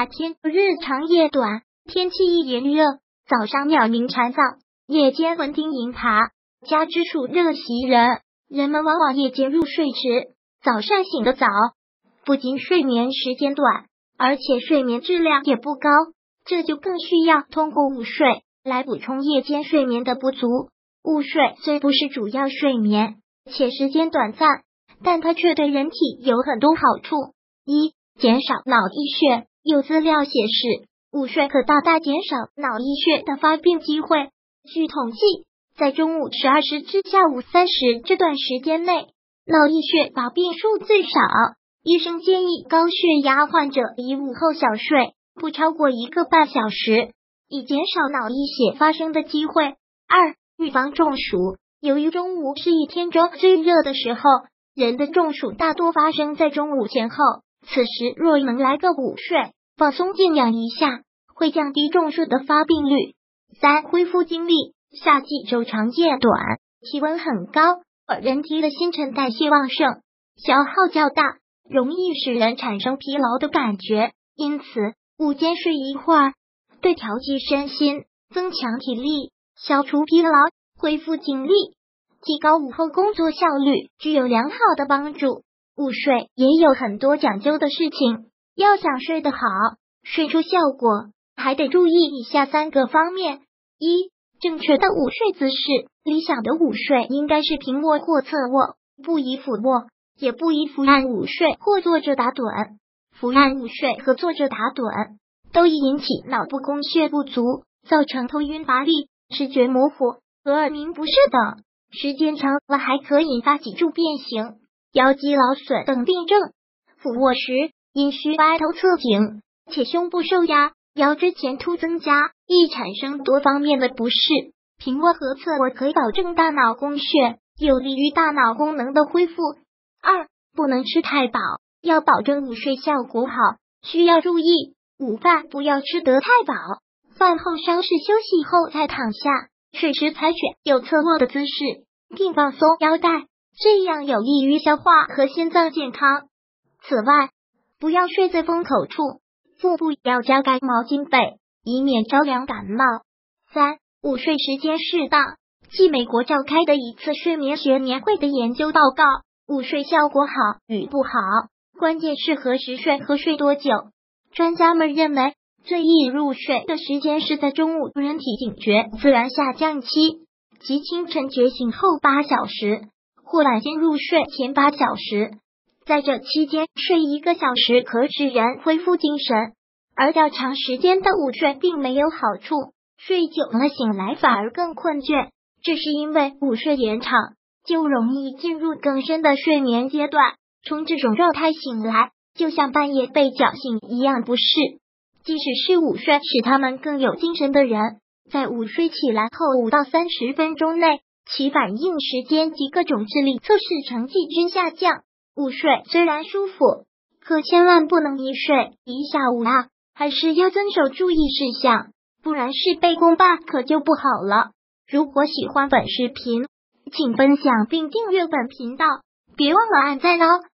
夏天日长夜短，天气一炎热，早上鸟鸣蝉噪，夜间蚊叮蝇爬，加之暑热袭人，人们往往夜间入睡迟，早上醒得早，不仅睡眠时间短，而且睡眠质量也不高，这就更需要通过午睡来补充夜间睡眠的不足。午睡虽不是主要睡眠，且时间短暂，但它却对人体有很多好处。一、减少脑溢血。有资料显示，午睡可大大减少脑溢血的发病机会。据统计，在中午12时至下午3时这段时间内，脑溢血发病数最少。医生建议高血压患者宜午后小睡，不超过1个半小时，以减少脑溢血发生的机会。二、预防中暑。由于中午是一天中最热的时候，人的中暑大多发生在中午前后，此时若能来个午睡，放松静养一下，会降低中暑的发病率。三、恢复精力。夏季昼长夜短，气温很高，而人体的新陈代谢旺盛，消耗较大，容易使人产生疲劳的感觉，因此午间睡一会儿，对调剂身心、增强体力、消除疲劳、恢复精力、提高午后工作效率具有良好的帮助。午睡也有很多讲究的事情，要想睡得好，睡出效果，还得注意以下3个方面。一、正确的午睡姿势。理想的午睡应该是平卧或侧卧，不宜俯卧，也不宜伏案午睡或坐着打盹。伏案午睡和坐着打盹都易引起脑部供血不足，造成头晕乏力、视觉模糊和耳鸣不适等，时间长了还可引发脊柱变形、腰肌劳损等病症。俯卧时因需歪头侧颈，且胸部受压，腰椎前凸增加，易产生多方面的不适。平卧和侧卧可以保证大脑供血，有利于大脑功能的恢复。二、不能吃太饱，要保证午睡效果好，需要注意午饭不要吃得太饱，饭后稍事休息后再躺下，睡时采取有侧卧的姿势，并放松腰带，这样有利于消化和心脏健康。此外，不要睡在风口处，腹部要加盖毛巾被，以免着凉感冒。三、午睡时间适当。继美国召开的一次睡眠学年会的研究报告，午睡效果好与不好，关键是何时睡和睡多久。专家们认为，最易入睡的时间是在中午人体警觉自然下降期，即清晨觉醒后8小时，或晚间入睡前8小时。在这期间睡1个小时可使人恢复精神，而较长时间的午睡并没有好处，睡久了醒来反而更困倦，这是因为午睡延长，就容易进入更深的睡眠阶段，从这种状态醒来，就像半夜被叫醒一样不适。即使是午睡使他们更有精神的人，在午睡起来后5到30分钟内，其反应时间及各种智力测试成绩均下降。午睡虽然舒服，可千万不能一睡一下午啊，还是要遵守注意事项，不然事倍功半可就不好了。如果喜欢本视频，请分享并订阅本频道，别忘了按赞哦。